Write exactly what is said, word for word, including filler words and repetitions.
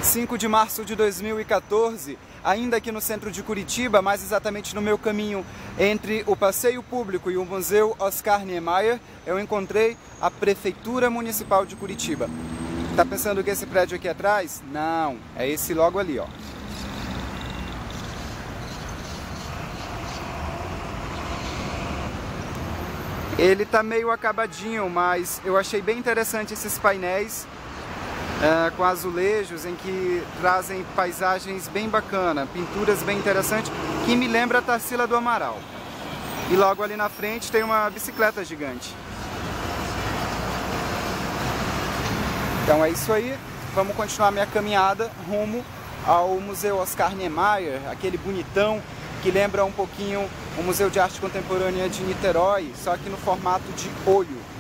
cinco de março de dois mil e quatorze, ainda aqui no centro de Curitiba, mais exatamente no meu caminho entre o Passeio Público e o Museu Oscar Niemeyer, eu encontrei a Prefeitura Municipal de Curitiba. Tá pensando que esse prédio aqui atrás? Não, é esse logo ali, ó. Ele tá meio acabadinho, mas eu achei bem interessante esses painéis é, com azulejos em que trazem paisagens bem bacanas, pinturas bem interessantes, que me lembra a Tarsila do Amaral. E logo ali na frente tem uma bicicleta gigante. Então é isso aí, vamos continuar minha caminhada rumo ao Museu Oscar Niemeyer, aquele bonitão que lembra um pouquinho o Museu de Arte Contemporânea de Niterói, só que no formato de olho.